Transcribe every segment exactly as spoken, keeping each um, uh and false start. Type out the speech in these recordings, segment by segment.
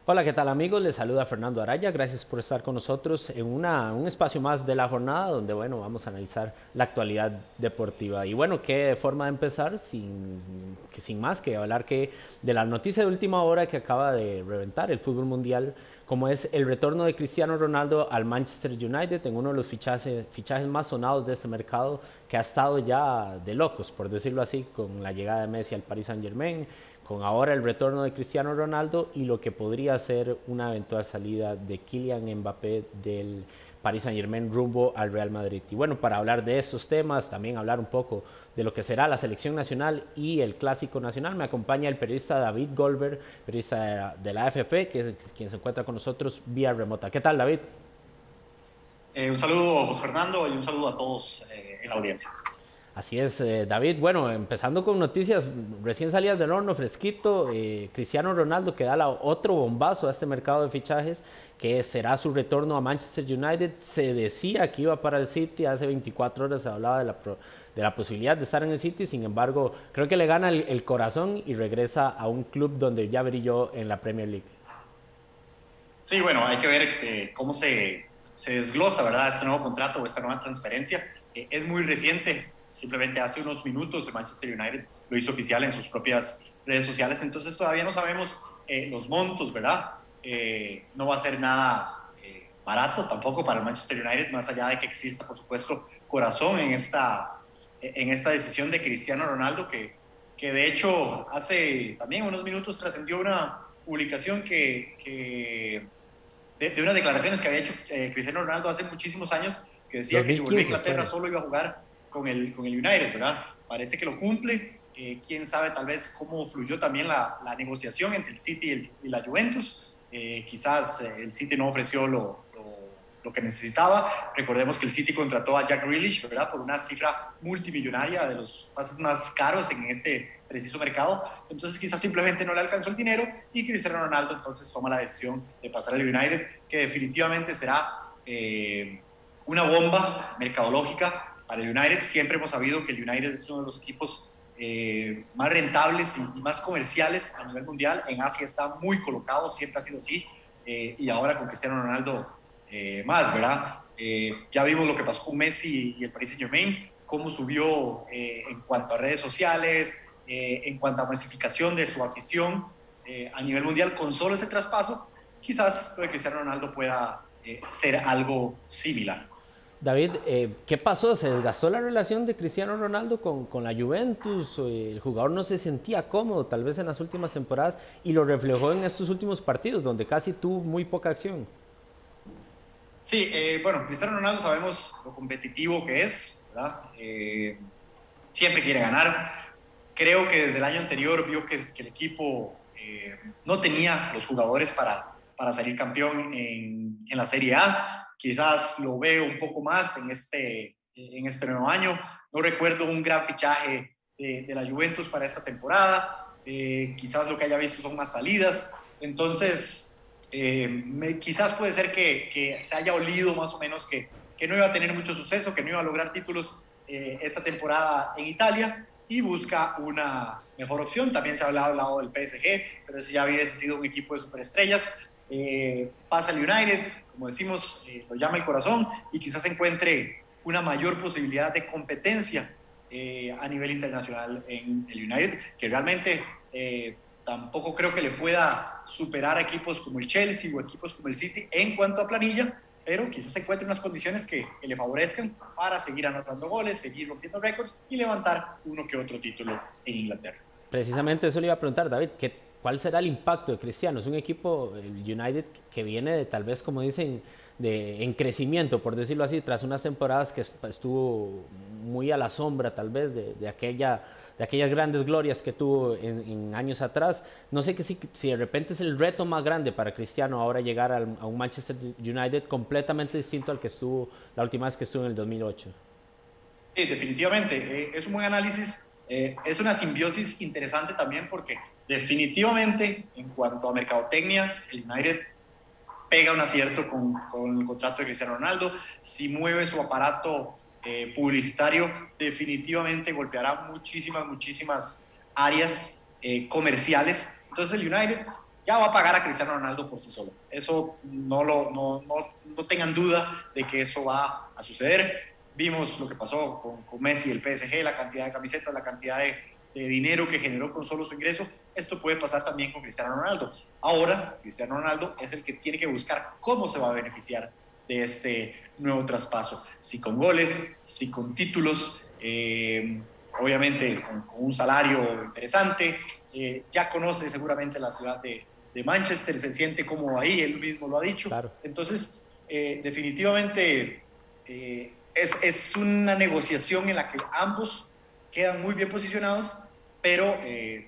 Hola, ¿qué tal amigos? Les saluda Fernando Araya. Gracias por estar con nosotros en una, un espacio más de la jornada donde, bueno, vamos a analizar la actualidad deportiva. Y bueno, qué forma de empezar sin, que sin más que hablar que de la noticia de última hora que acaba de reventar el fútbol mundial, como es el retorno de Cristiano Ronaldo al Manchester United en uno de los fichajes, fichajes más sonados de este mercado, que ha estado ya de locos, por decirlo así, con la llegada de Messi al Paris Saint-Germain, con ahora el retorno de Cristiano Ronaldo y lo que podría ser una eventual salida de Kylian Mbappé del Paris Saint-Germain rumbo al Real Madrid. Y bueno, para hablar de estos temas, también hablar un poco de lo que será la selección nacional y el clásico nacional, me acompaña el periodista David Goldberg, periodista de la A F P, que es quien se encuentra con nosotros vía remota. ¿Qué tal, David? Eh, un saludo, José Fernando, y un saludo a todos eh, en la audiencia. Así es, eh, David. Bueno, empezando con noticias recién salidas del horno, fresquito. Eh, Cristiano Ronaldo que da la, otro bombazo a este mercado de fichajes, que será su retorno a Manchester United. Se decía que iba para el City, hace veinticuatro horas se hablaba de la, pro, de la posibilidad de estar en el City. Sin embargo, creo que le gana el, el corazón y regresa a un club donde ya brilló en la Premier League. Sí, bueno, hay que ver eh, cómo se, se desglosa, ¿verdad?, este nuevo contrato o esta nueva transferencia. Eh, es muy reciente, simplemente hace unos minutos el Manchester United lo hizo oficial en sus propias redes sociales, entonces todavía no sabemos eh, los montos, ¿verdad? Eh, no va a ser nada eh, barato tampoco para el Manchester United, más allá de que exista, por supuesto, corazón en esta, en esta decisión de Cristiano Ronaldo, que, que de hecho hace también unos minutos trascendió una publicación que, que de, de unas declaraciones que había hecho eh, Cristiano Ronaldo hace muchísimos años, que decía que si volvía a dos mil quince Inglaterra fue. solo iba a jugar con el, con el United, ¿verdad? Parece que lo cumple. Eh, quién sabe tal vez cómo fluyó también la, la negociación entre el City y, el, y la Juventus. Eh, quizás eh, el City no ofreció lo, lo, lo que necesitaba. Recordemos que el City contrató a Jack Grealish, ¿verdad?, por una cifra multimillonaria, de los pases más caros en este preciso mercado. Entonces quizás simplemente no le alcanzó el dinero y Cristiano Ronaldo entonces toma la decisión de pasar al United, que definitivamente será eh, una bomba mercadológica para el United. Siempre hemos sabido que el United es uno de los equipos eh, más rentables y, y más comerciales a nivel mundial. En Asia está muy colocado, siempre ha sido así, eh, y ahora con Cristiano Ronaldo eh, más, ¿verdad? Eh, ya vimos lo que pasó con Messi y el Paris Saint-Germain, cómo subió eh, en cuanto a redes sociales, eh, en cuanto a masificación de su afición eh, a nivel mundial. Con solo ese traspaso, quizás lo de Cristiano Ronaldo pueda eh, ser algo similar. David, eh, ¿qué pasó? ¿Se desgastó la relación de Cristiano Ronaldo con, con la Juventus? ¿El jugador no se sentía cómodo tal vez en las últimas temporadas y lo reflejó en estos últimos partidos donde casi tuvo muy poca acción? Sí, eh, bueno, Cristiano Ronaldo sabemos lo competitivo que es, ¿verdad? Eh, siempre quiere ganar. Creo que desde el año anterior vio que, que el equipo eh, no tenía los jugadores para, para salir campeón en, en la Serie A. Quizás lo veo un poco más en este, en este nuevo año. No recuerdo un gran fichaje de, de la Juventus para esta temporada. Eh, quizás lo que haya visto son más salidas. Entonces, eh, me, quizás puede ser que, que se haya olido más o menos que, que no iba a tener mucho suceso, que no iba a lograr títulos eh, esta temporada en Italia, y busca una mejor opción. También se ha hablado del lado del P S G, pero ese ya hubiese sido un equipo de superestrellas. Eh, pasa al United, como decimos, eh, lo llama el corazón, y quizás encuentre una mayor posibilidad de competencia eh, a nivel internacional en el United, que realmente eh, tampoco creo que le pueda superar a equipos como el Chelsea o equipos como el City en cuanto a planilla, pero quizás encuentre unas condiciones que, que le favorezcan para seguir anotando goles, seguir rompiendo récords y levantar uno que otro título en Inglaterra. Precisamente eso le iba a preguntar, David, ¿qué, ¿cuál será el impacto de Cristiano? Es un equipo, el United, que viene de, tal vez, como dicen, de, en crecimiento, por decirlo así, tras unas temporadas que estuvo muy a la sombra, tal vez, de, de, aquella, de aquellas grandes glorias que tuvo en, en años atrás. No sé que si, si de repente es el reto más grande para Cristiano ahora llegar al, a un Manchester United completamente distinto al que estuvo la última vez que estuvo en el dos mil ocho. Sí, definitivamente. Eh, es un buen análisis. Eh, es una simbiosis interesante también porque definitivamente en cuanto a mercadotecnia, el United pega un acierto con, con el contrato de Cristiano Ronaldo. Si mueve su aparato eh, publicitario, definitivamente golpeará muchísimas, muchísimas áreas eh, comerciales. Entonces el United ya va a pagar a Cristiano Ronaldo por sí solo. Eso no, lo, no, no, no tengan duda de que eso va a suceder. Vimos lo que pasó con, con Messi y el P S G, la cantidad de camisetas, la cantidad de, de dinero que generó con solo su ingreso. Esto puede pasar también con Cristiano Ronaldo. Ahora, Cristiano Ronaldo es el que tiene que buscar cómo se va a beneficiar de este nuevo traspaso. Si con goles, si con títulos, eh, obviamente con, con un salario interesante. Eh, ya conoce seguramente la ciudad de, de Manchester, se siente cómodo ahí, él mismo lo ha dicho. Claro. Entonces, eh, definitivamente eh, es, es una negociación en la que ambos quedan muy bien posicionados, pero eh,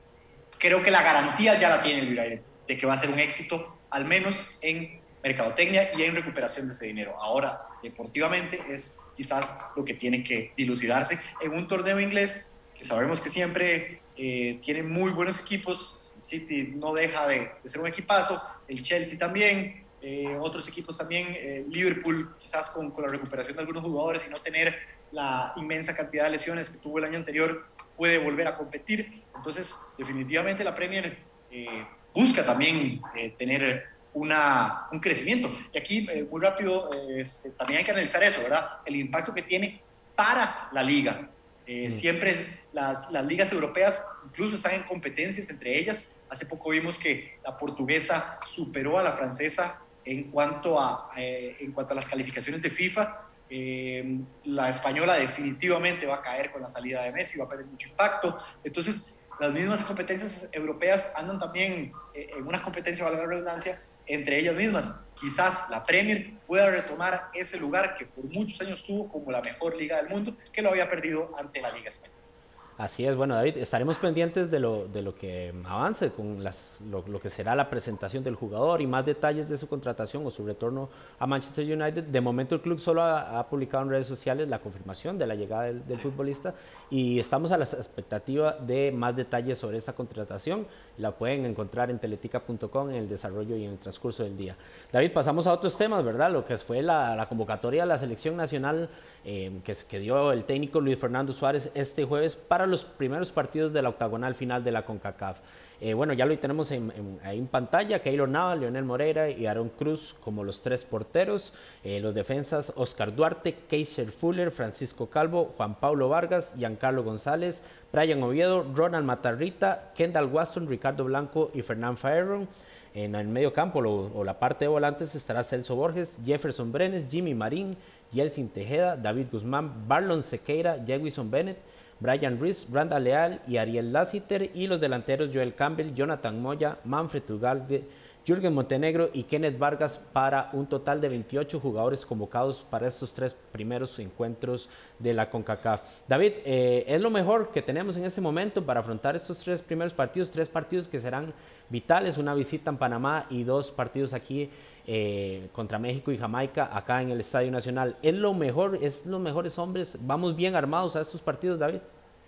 creo que la garantía ya la tiene el United de que va a ser un éxito, al menos en mercadotecnia y en recuperación de ese dinero. Ahora, deportivamente, es quizás lo que tiene que dilucidarse en un torneo inglés, que sabemos que siempre eh, tiene muy buenos equipos. El City no deja de, de ser un equipazo, el Chelsea también, eh, otros equipos también, eh, Liverpool quizás con, con la recuperación de algunos jugadores y no tener la inmensa cantidad de lesiones que tuvo el año anterior, puede volver a competir. Entonces, definitivamente la Premier eh, busca también eh, tener una, un crecimiento. Y aquí, eh, muy rápido, eh, este, también hay que analizar eso, ¿verdad? El impacto que tiene para la liga. Eh, mm. Siempre las, las ligas europeas incluso están en competencias entre ellas. Hace poco vimos que la portuguesa superó a la francesa en cuanto a, eh, en cuanto a las calificaciones de FIFA. Eh, la española definitivamente va a caer con la salida de Messi, va a perder mucho impacto. Entonces, las mismas competencias europeas andan también eh, en una competencia, valga la redundancia, entre ellas mismas. Quizás la Premier pueda retomar ese lugar que por muchos años tuvo como la mejor liga del mundo, que lo había perdido ante la Liga Española. Así es, bueno, David, estaremos pendientes de lo, de lo que avance con las, lo, lo que será la presentación del jugador y más detalles de su contratación o su retorno a Manchester United. De momento el club solo ha, ha publicado en redes sociales la confirmación de la llegada del, del futbolista y estamos a la expectativa de más detalles sobre esta contratación. La pueden encontrar en teletica punto com en el desarrollo y en el transcurso del día. David, pasamos a otros temas, ¿verdad? Lo que fue la, la convocatoria de la selección nacional eh, que, que dio el técnico Luis Fernando Suárez este jueves para los primeros partidos de la octagonal final de la CONCACAF. Eh, bueno, ya lo tenemos en, en, ahí en pantalla, Keylor Navas, Leonel Moreira y Aaron Cruz como los tres porteros, eh, los defensas Oscar Duarte, Keisher Fuller, Francisco Calvo, Juan Pablo Vargas, Giancarlo González, Brian Oviedo, Ronald Matarrita, Kendall Waston, Ricardo Blanco y Fernán Faerron. En el medio campo lo, o la parte de volantes estará Celso Borges, Jefferson Brenes, Jimmy Marín, Yeltsin Tejeda, David Guzmán, Barlon Sequeira, Jewison Bennett, Brian Rees, Randa Leal y Ariel Lassiter, y los delanteros Joel Campbell, Jonathan Moya, Manfred Ugalde, Jürgen Montenegro y Kenneth Vargas, para un total de veintiocho jugadores convocados para estos tres primeros encuentros de la CONCACAF. David, eh, es lo mejor que tenemos en este momento para afrontar estos tres primeros partidos, tres partidos que serán vitales, una visita en Panamá y dos partidos aquí eh, contra México y Jamaica acá en el Estadio Nacional. ¿Es lo mejor, es los mejores hombres? ¿Vamos bien armados a estos partidos, David?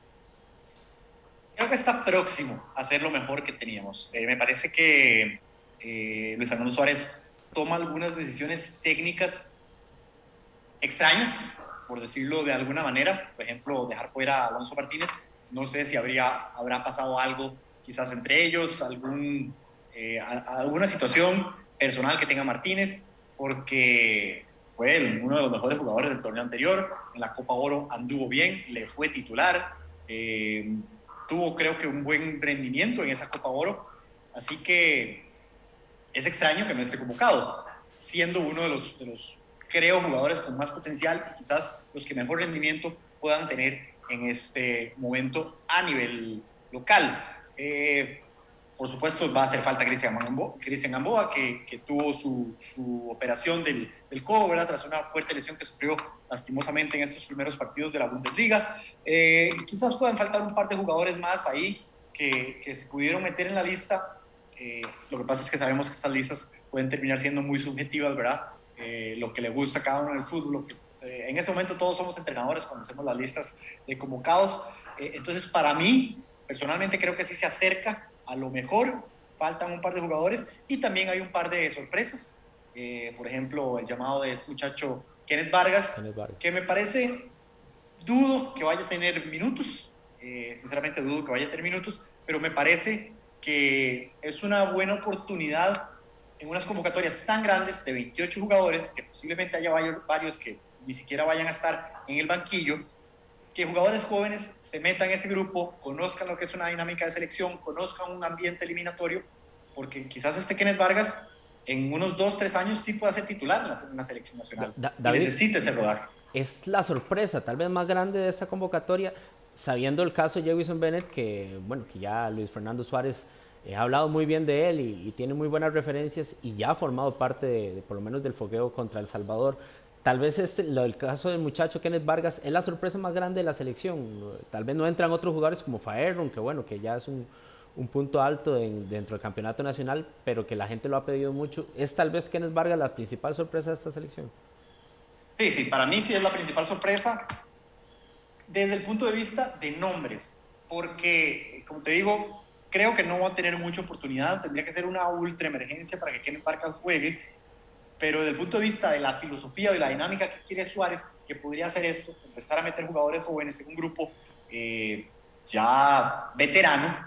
Creo que está próximo a ser lo mejor que teníamos. Eh, me parece que eh, Luis Fernando Suárez toma algunas decisiones técnicas extrañas, por decirlo de alguna manera. Por ejemplo, dejar fuera a Alonso Martínez. No sé si habría, habrá pasado algo quizás entre ellos, algún, eh, a, a alguna situación personal que tenga Martínez, porque fue el, uno de los mejores jugadores del torneo anterior. En la Copa Oro anduvo bien, le fue titular, eh, tuvo creo que un buen rendimiento en esa Copa Oro, así que es extraño que no esté convocado, siendo uno de los, de los creo, jugadores con más potencial y quizás los que mejor rendimiento puedan tener en este momento a nivel local. Eh, por supuesto va a hacer falta Cristian Gamboa, Cristian Gamboa que, que tuvo su, su operación del, del codo, ¿verdad? Tras una fuerte lesión que sufrió lastimosamente en estos primeros partidos de la Bundesliga. Eh, quizás puedan faltar un par de jugadores más ahí que, que se pudieron meter en la lista. Eh, lo que pasa es que sabemos que estas listas pueden terminar siendo muy subjetivas, ¿verdad? Eh, lo que le gusta a cada uno en el fútbol. Lo que, eh, en ese momento todos somos entrenadores cuando hacemos las listas de convocados. Eh, entonces, para mí, personalmente creo que sí se acerca a lo mejor. Faltan un par de jugadores y también hay un par de sorpresas. Eh, por ejemplo, el llamado de este muchacho Kenneth Vargas, Kenneth Vargas, que me parece, dudo que vaya a tener minutos. Eh, sinceramente dudo que vaya a tener minutos, pero me parece que es una buena oportunidad en unas convocatorias tan grandes de veintiocho jugadores, que posiblemente haya varios que ni siquiera vayan a estar en el banquillo, que jugadores jóvenes se metan en ese grupo, conozcan lo que es una dinámica de selección, conozcan un ambiente eliminatorio, porque quizás este Kenneth Vargas en unos dos, tres años sí pueda ser titular en la, en la selección nacional. Da, David, y necesita ese rodaje. Es la sorpresa tal vez más grande de esta convocatoria, sabiendo el caso de Jefferson Bennett, que, bueno, que ya Luis Fernando Suárez eh, ha hablado muy bien de él y, y tiene muy buenas referencias y ya ha formado parte de, de por lo menos del fogueo contra El Salvador. Tal vez este, lo, el caso del muchacho Kenneth Vargas es la sorpresa más grande de la selección. Tal vez no entran otros jugadores como Faerron, que bueno, que ya es un, un punto alto en, dentro del campeonato nacional, pero que la gente lo ha pedido mucho. ¿Es tal vez Kenneth Vargas la principal sorpresa de esta selección? Sí, sí, para mí sí es la principal sorpresa desde el punto de vista de nombres, porque, como te digo, creo que no va a tener mucha oportunidad, tendría que ser una ultra emergencia para que Kenneth Vargas juegue, pero desde el punto de vista de la filosofía y la dinámica que quiere Suárez, que podría hacer esto, empezar a meter jugadores jóvenes en un grupo eh, ya veterano,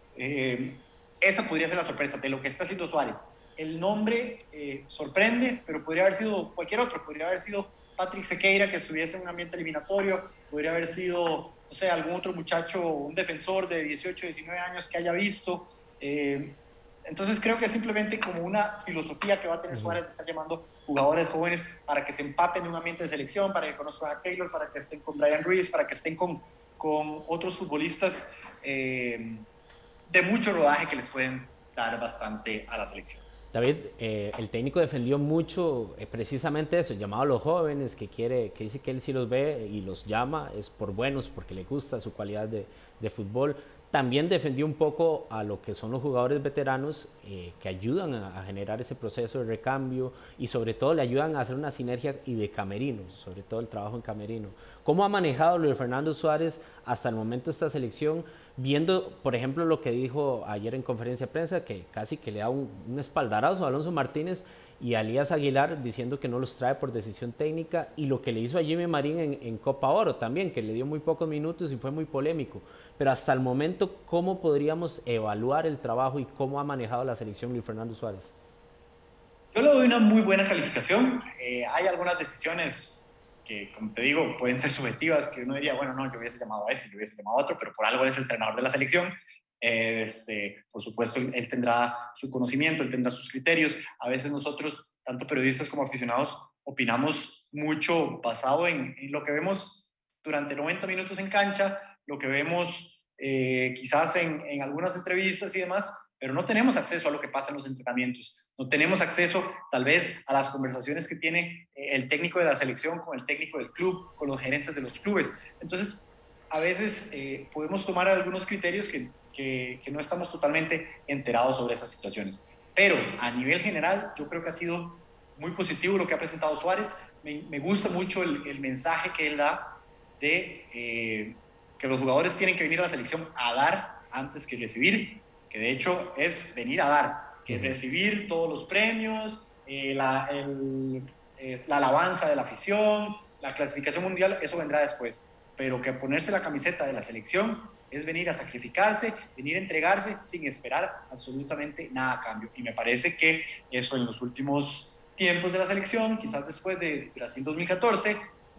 eh, esa podría ser la sorpresa de lo que está haciendo Suárez. El nombre eh, sorprende, pero podría haber sido cualquier otro, podría haber sido Patrick Sequeira, que estuviese en un ambiente eliminatorio, podría haber sido, no sé, algún otro muchacho, un defensor de dieciocho, diecinueve años que haya visto. Eh, entonces creo que es simplemente como una filosofía que va a tener Suárez de estar llamando jugadores jóvenes para que se empapen de un ambiente de selección, para que conozcan a Keylor, para que estén con Brian Ruiz, para que estén con, con otros futbolistas eh, de mucho rodaje que les pueden dar bastante a la selección. David, eh, el técnico defendió mucho eh, precisamente eso, llamado a los jóvenes, que quiere, que dice que él sí los ve y los llama, es por buenos, porque le gusta su cualidad de, de fútbol. También defendió un poco a lo que son los jugadores veteranos eh, que ayudan a, a generar ese proceso de recambio y sobre todo le ayudan a hacer una sinergia y de camerino, sobre todo el trabajo en camerino. ¿Cómo ha manejado Luis Fernando Suárez hasta el momento esta selección? Viendo, por ejemplo, lo que dijo ayer en conferencia de prensa, que casi que le da un, un espaldarazo a Alonso Martínez y a Elías Aguilar diciendo que no los trae por decisión técnica, y lo que le hizo a Jimmy Marín en, en Copa Oro también, que le dio muy pocos minutos y fue muy polémico. Pero hasta el momento, ¿cómo podríamos evaluar el trabajo y cómo ha manejado la selección Luis Fernando Suárez? Yo le doy una muy buena calificación. Eh, hay algunas decisiones que, como te digo, pueden ser subjetivas, que uno diría, bueno, no, yo hubiese llamado a ese, yo hubiese llamado a otro, pero por algo es el entrenador de la selección. Eh, este, por supuesto, él tendrá su conocimiento, él tendrá sus criterios. A veces nosotros, tanto periodistas como aficionados, opinamos mucho basado en, en lo que vemos durante noventa minutos en cancha, lo que vemos eh, quizás en, en algunas entrevistas y demás, pero no tenemos acceso a lo que pasa en los entrenamientos, no tenemos acceso tal vez a las conversaciones que tiene el técnico de la selección con el técnico del club, con los gerentes de los clubes. Entonces, a veces eh, podemos tomar algunos criterios que, que, que no estamos totalmente enterados sobre esas situaciones. Pero a nivel general, yo creo que ha sido muy positivo lo que ha presentado Suárez. Me, me gusta mucho el, el mensaje que él da de eh, que los jugadores tienen que venir a la selección a dar antes que recibir, que de hecho es venir a dar, que recibir todos los premios, eh, la, el, eh, la alabanza de la afición, la clasificación mundial, eso vendrá después, pero que ponerse la camiseta de la selección es venir a sacrificarse, venir a entregarse sin esperar absolutamente nada a cambio. Y me parece que eso en los últimos tiempos de la selección, quizás después de Brasil dos mil catorce,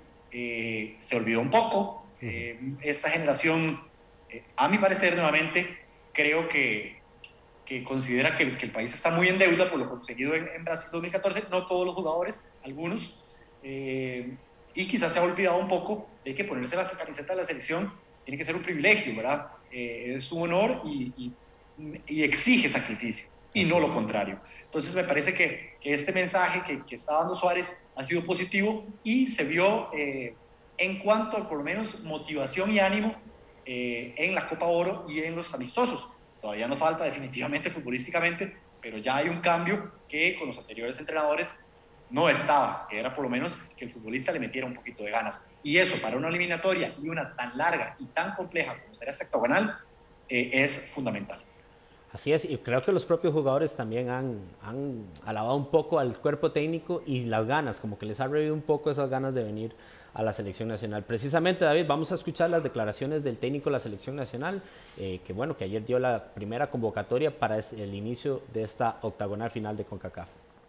eh, se olvidó un poco. Eh, esta generación, eh, a mi parecer nuevamente, creo que, que considera que, que el país está muy en deuda por lo conseguido en, en Brasil dos mil catorce, no todos los jugadores, algunos, eh, y quizás se ha olvidado un poco de que ponerse la camiseta de la selección tiene que ser un privilegio, ¿verdad? Eh, es un honor y, y, y exige sacrificio, y no lo contrario. Entonces me parece que, que este mensaje que, que está dando Suárez ha sido positivo y se vio eh, en cuanto a por lo menos motivación y ánimo Eh, en la Copa Oro y en los amistosos. Todavía nos falta definitivamente futbolísticamente, pero ya hay un cambio que con los anteriores entrenadores no estaba, que era por lo menos que el futbolista le metiera un poquito de ganas. Y eso para una eliminatoria y una tan larga y tan compleja como será esta octogonal eh, es fundamental. Así es, y creo que los propios jugadores también han, han alabado un poco al cuerpo técnico y las ganas, como que les ha revivido un poco esas ganas de venir a la selección nacional. Precisamente, David, vamos a escuchar las declaraciones del técnico de la selección nacional, eh, que bueno, que ayer dio la primera convocatoria para el inicio de esta octagonal final de CONCACAF.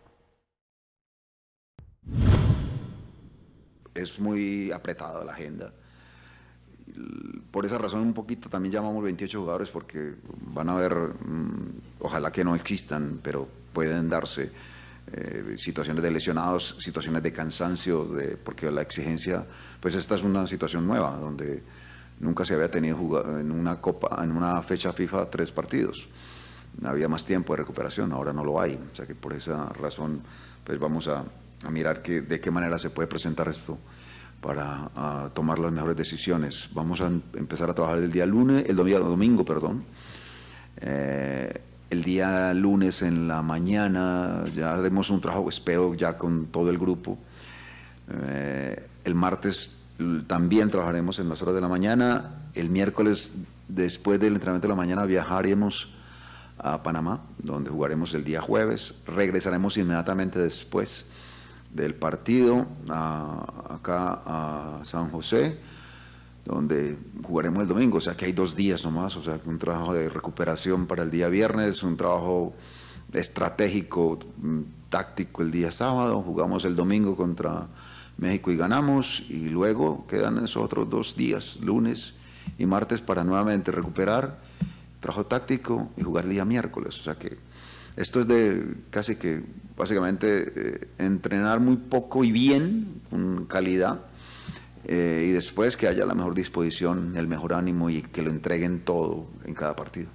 Es muy apretada la agenda. Por esa razón un poquito también llamamos veintiocho jugadores, porque van a haber, mmm, ojalá que no existan, pero pueden darse eh, situaciones de lesionados, situaciones de cansancio, de, porque la exigencia, pues esta es una situación nueva, donde nunca se había tenido jugado en una copa, en una fecha FIFA tres partidos. Había más tiempo de recuperación, ahora no lo hay, o sea que por esa razón pues vamos a, a mirar que, de qué manera se puede presentar esto para uh, tomar las mejores decisiones. Vamos a empezar a trabajar el día lunes, el domingo, domingo perdón. Eh, el día lunes en la mañana ya haremos un trabajo, espero, ya con todo el grupo. Eh, el martes también trabajaremos en las horas de la mañana. El miércoles, después del entrenamiento de la mañana, viajaremos a Panamá, donde jugaremos el día jueves. Regresaremos inmediatamente después del partido a, acá a San José, donde jugaremos el domingo, o sea que hay dos días nomás, o sea que un trabajo de recuperación para el día viernes, un trabajo estratégico, táctico el día sábado, jugamos el domingo contra México y ganamos, y luego quedan esos otros dos días, lunes y martes, para nuevamente recuperar, trabajo táctico y jugar el día miércoles, o sea que esto es de casi que básicamente eh, entrenar muy poco y bien, con calidad, eh, y después que haya la mejor disposición, el mejor ánimo y que lo entreguen todo en cada partido.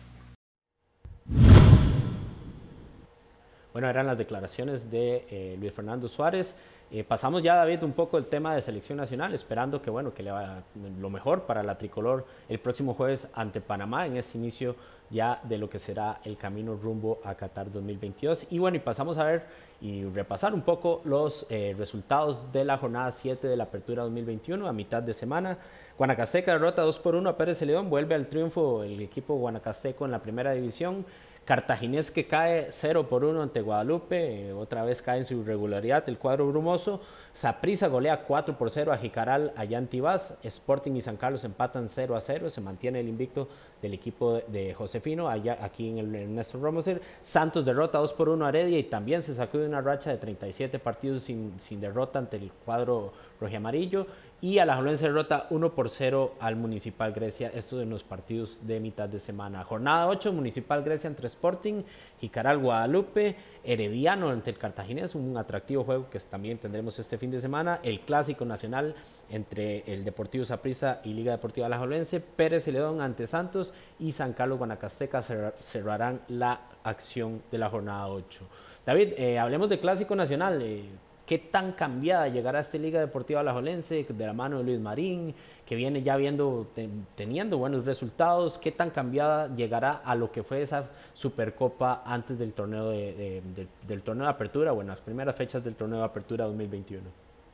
Bueno, eran las declaraciones de eh, Luis Fernando Suárez. Eh, pasamos ya, David, un poco el tema de selección nacional, esperando que, bueno, que le vaya lo mejor para la tricolor el próximo jueves ante Panamá en este inicio ya de lo que será el camino rumbo a Qatar dos mil veintidós. Y bueno, y pasamos a ver y repasar un poco los eh, resultados de la jornada siete de la Apertura dos mil veintiuno a mitad de semana. Guanacasteca derrota dos por uno a Pérez Celedón, vuelve al triunfo el equipo guanacasteco en la primera división. Cartaginés que cae cero por uno ante Guadalupe, eh, otra vez cae en su irregularidad el cuadro brumoso. Saprissa golea cuatro por cero a Jicaral allá en Tibás. Sporting y San Carlos empatan cero a cero, se mantiene el invicto del equipo de Josefino allá aquí en el Ernesto Romoser. Santos derrota dos por uno a Heredia y también se sacude una racha de treinta y siete partidos sin, sin derrota ante el cuadro rojiamarillo. Y Alajuelense derrota uno por cero al Municipal Grecia, esto en los partidos de mitad de semana. Jornada ocho, Municipal Grecia entre Sporting, Jicaral Guadalupe, Herediano ante el Cartaginés, un atractivo juego que también tendremos este fin de semana. El Clásico Nacional entre el Deportivo Saprissa y Liga Deportiva Alajuelense, Pérez Celedón ante Santos y San Carlos Guanacasteca cerrarán la acción de la jornada ocho. David, eh, hablemos de Clásico Nacional. Eh, ¿Qué tan cambiada llegará esta Liga Deportiva Alajuelense de la mano de Luis Marín, que viene ya viendo, ten, teniendo buenos resultados? ¿Qué tan cambiada llegará a lo que fue esa Supercopa antes del torneo de, de, de, del torneo de apertura, bueno, las primeras fechas del torneo de apertura dos mil veintiuno?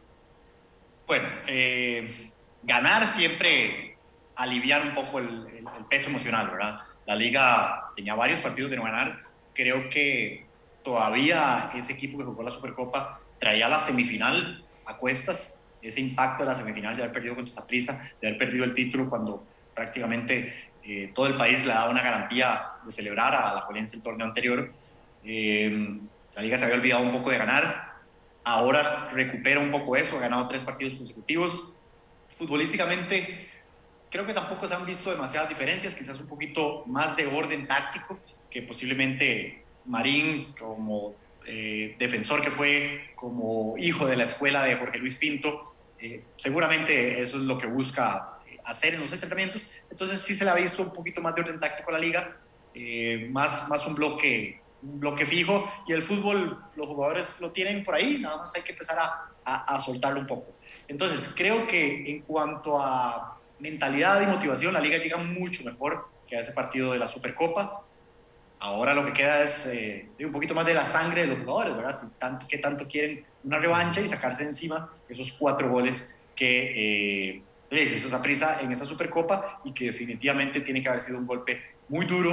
Bueno, eh, ganar siempre aliviar un poco el, el, el peso emocional, ¿verdad? La Liga tenía varios partidos de no ganar. Creo que todavía ese equipo que jugó la Supercopa traía la semifinal a cuestas, ese impacto de la semifinal de haber perdido contra Saprissa, de haber perdido el título cuando prácticamente eh, todo el país le daba una garantía de celebrar a la Alajuelense el torneo anterior. Eh, la Liga se había olvidado un poco de ganar, ahora recupera un poco eso, ha ganado tres partidos consecutivos. Futbolísticamente creo que tampoco se han visto demasiadas diferencias, quizás un poquito más de orden táctico, que posiblemente Marín como Eh, defensor que fue, como hijo de la escuela de Jorge Luis Pinto, eh, seguramente eso es lo que busca hacer en los entrenamientos. Entonces sí se le ha visto un poquito más de orden táctico a la liga, eh, más, más un bloque, un bloque fijo, y el fútbol los jugadores lo tienen por ahí, nada más hay que empezar a, a, a soltarlo un poco. Entonces creo que en cuanto a mentalidad y motivación, la liga llega mucho mejor que a ese partido de la Supercopa. Ahora lo que queda es eh, un poquito más de la sangre de los jugadores, ¿verdad? Si tanto, que tanto quieren una revancha y sacarse de encima esos cuatro goles que eh, les hizo Saprissa en esa Supercopa, y que definitivamente tiene que haber sido un golpe muy duro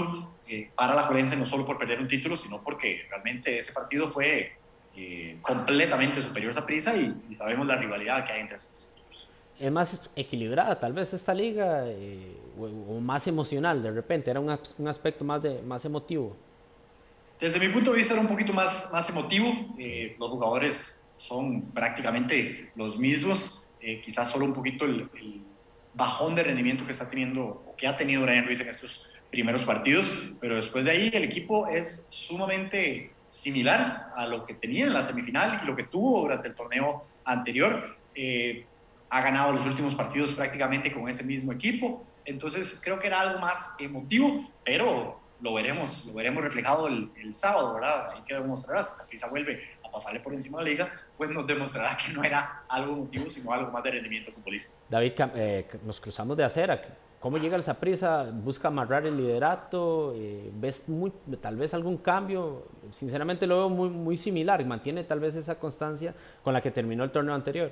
eh, para la Alajuelense, no solo por perder un título, sino porque realmente ese partido fue eh, completamente superior a Saprissa y, y sabemos la rivalidad que hay entre esos dos equipos. Es más equilibrada tal vez esta liga, eh, o, o más emocional de repente, era un, un aspecto más, de, más emotivo. Desde mi punto de vista era un poquito más, más emotivo, eh, los jugadores son prácticamente los mismos, eh, quizás solo un poquito el, el bajón de rendimiento que está teniendo, o que ha tenido Brian Ruiz en estos primeros partidos, pero después de ahí el equipo es sumamente similar a lo que tenía en la semifinal y lo que tuvo durante el torneo anterior. Eh, ha ganado los últimos partidos prácticamente con ese mismo equipo, entonces creo que era algo más emotivo, pero lo veremos, lo veremos reflejado el, el sábado, ¿verdad? Hay que demostrar, si Saprissa vuelve a pasarle por encima de la liga, pues nos demostrará que no era algo emotivo, sino algo más de rendimiento futbolista. David, eh, nos cruzamos de acera. ¿Cómo llega el Saprissa? ¿Busca amarrar el liderato? Eh, ¿Ves muy, tal vez algún cambio? Sinceramente lo veo muy, muy similar. ¿Mantiene tal vez esa constancia con la que terminó el torneo anterior?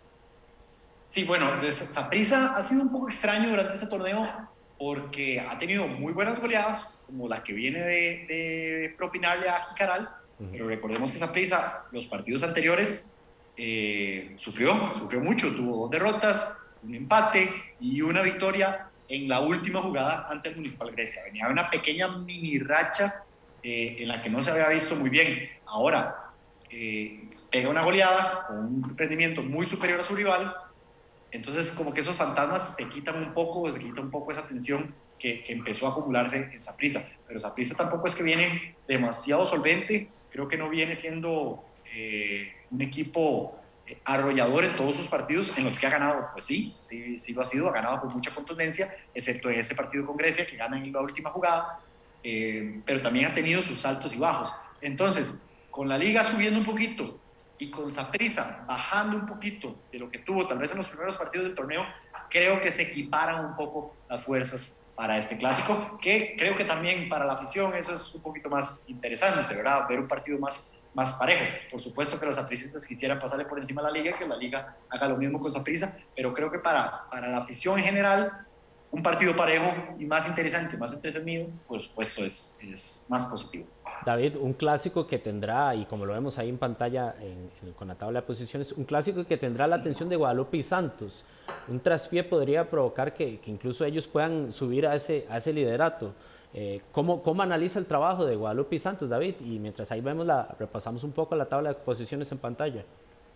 Sí, bueno, Saprissa ha sido un poco extraño durante este torneo porque ha tenido muy buenas goleadas, como la que viene de, de propinarle a Jicaral, uh-huh. Pero recordemos que Saprissa, los partidos anteriores, eh, sufrió, sufrió mucho, tuvo dos derrotas, un empate y una victoria en la última jugada ante el Municipal Grecia. Venía una pequeña mini racha eh, en la que no se había visto muy bien. Ahora, eh, pega una goleada con un rendimiento muy superior a su rival. Entonces, como que esos fantasmas se quitan un poco, se quita un poco esa tensión que, que empezó a acumularse en Saprissa. Pero Saprissa tampoco es que viene demasiado solvente, creo que no viene siendo eh, un equipo eh, arrollador en todos sus partidos en los que ha ganado. Pues sí, sí, sí lo ha sido, ha ganado con mucha contundencia, excepto en ese partido con Grecia, que gana en la última jugada, eh, pero también ha tenido sus altos y bajos. Entonces, con la liga subiendo un poquito, y con Saprissa bajando un poquito de lo que tuvo tal vez en los primeros partidos del torneo, creo que se equiparan un poco las fuerzas para este clásico, que creo que también para la afición eso es un poquito más interesante, ¿verdad? Ver un partido más, más parejo. Por supuesto que los sapricistas quisieran pasarle por encima de la liga, que la liga haga lo mismo con Saprissa, pero creo que para, para la afición en general, un partido parejo y más interesante, más entretenido, por supuesto es, es más positivo. David, un clásico que tendrá, y como lo vemos ahí en pantalla en, en, con la tabla de posiciones, un clásico que tendrá la atención de Guadalupe y Santos. Un traspié podría provocar que, que incluso ellos puedan subir a ese, a ese liderato. Eh, ¿cómo, ¿Cómo analiza el trabajo de Guadalupe y Santos, David? Y mientras ahí vemos la, repasamos un poco la tabla de posiciones en pantalla.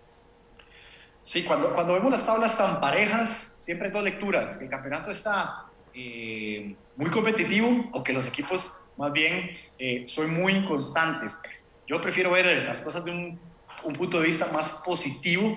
Sí, cuando, cuando vemos las tablas tan parejas, siempre hay dos lecturas, que el campeonato está eh, muy competitivo o que los equipos más bien eh, son muy inconstantes. Yo prefiero ver las cosas de un, un punto de vista más positivo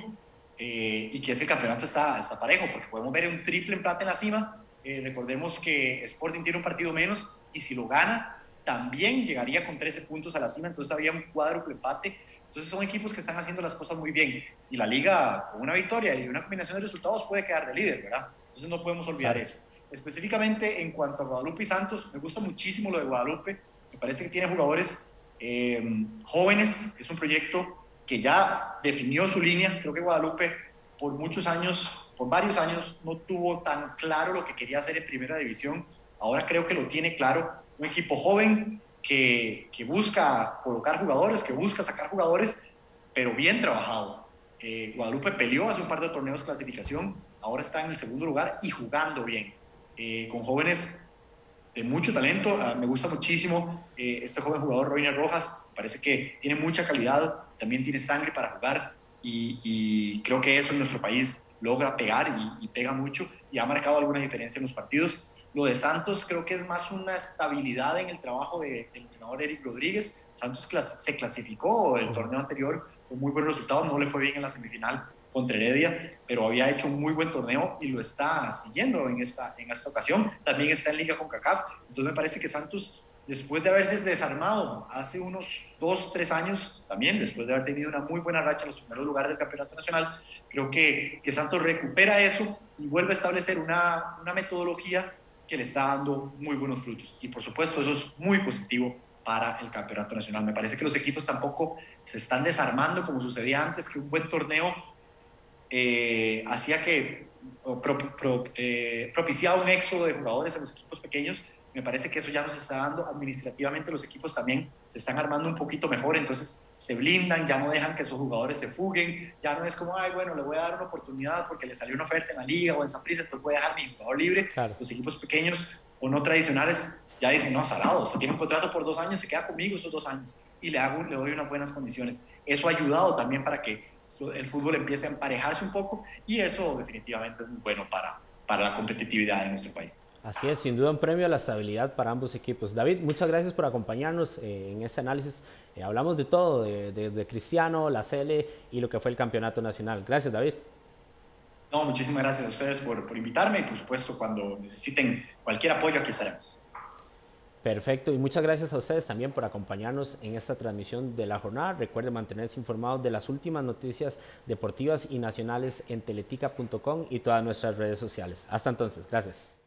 eh, y que ese campeonato está, está parejo, porque podemos ver un triple empate en la cima. Eh, recordemos que Sporting tiene un partido menos y si lo gana, también llegaría con trece puntos a la cima, entonces habría un cuádruple empate. Entonces son equipos que están haciendo las cosas muy bien y la liga con una victoria y una combinación de resultados puede quedar de líder, ¿verdad? Entonces no podemos olvidar eso. Específicamente en cuanto a Guadalupe y Santos, me gusta muchísimo lo de Guadalupe, me parece que tiene jugadores eh, jóvenes, es un proyecto que ya definió su línea. Creo que Guadalupe por muchos años, por varios años, no tuvo tan claro lo que quería hacer en primera división, ahora creo que lo tiene claro, un equipo joven que, que busca colocar jugadores, que busca sacar jugadores, pero bien trabajado. Eh, Guadalupe peleó hace un par de torneos de clasificación, ahora está en el segundo lugar y jugando bien. Eh, con jóvenes de mucho talento. Uh, me gusta muchísimo eh, este joven jugador Roiner Rojas, parece que tiene mucha calidad, también tiene sangre para jugar y, y creo que eso en nuestro país logra pegar y, y pega mucho y ha marcado alguna diferencia en los partidos. Lo de Santos creo que es más una estabilidad en el trabajo de, del entrenador Eric Rodríguez. Santos clas se clasificó el torneo anterior con muy buenos resultados, no le fue bien en la semifinal contra Heredia, pero había hecho un muy buen torneo y lo está siguiendo en esta, en esta ocasión. También está en Liga CONCACAF, entonces me parece que Santos, después de haberse desarmado hace unos dos, tres años, también después de haber tenido una muy buena racha en los primeros lugares del Campeonato Nacional, creo que, que Santos recupera eso y vuelve a establecer una, una metodología que le está dando muy buenos frutos. Y por supuesto eso es muy positivo para el Campeonato Nacional. Me parece que los equipos tampoco se están desarmando como sucedía antes, que un buen torneo Eh, hacía que pro, pro, eh, propiciaba un éxodo de jugadores en los equipos pequeños. Me parece que eso ya nos está dando administrativamente, los equipos también se están armando un poquito mejor, entonces se blindan, ya no dejan que sus jugadores se fuguen, ya no es como, ay, bueno, le voy a dar una oportunidad porque le salió una oferta en la liga o en Saprissa, entonces voy a dejar mi jugador libre. Claro. Los equipos pequeños o no tradicionales ya dicen, no, salado, se tiene un contrato por dos años, se queda conmigo esos dos años y le, hago, le doy unas buenas condiciones. Eso ha ayudado también para que el fútbol empiece a emparejarse un poco y eso definitivamente es muy bueno para, para la competitividad de nuestro país. Así es, sin duda un premio a la estabilidad para ambos equipos. David, muchas gracias por acompañarnos eh, en este análisis. Eh, hablamos de todo, de, de, de Cristiano, la C L y lo que fue el campeonato nacional. Gracias, David. No, muchísimas gracias a ustedes por, por invitarme y por supuesto cuando necesiten cualquier apoyo aquí estaremos. Perfecto, y muchas gracias a ustedes también por acompañarnos en esta transmisión de la jornada. Recuerden mantenerse informados de las últimas noticias deportivas y nacionales en teletica punto com y todas nuestras redes sociales. Hasta entonces, gracias.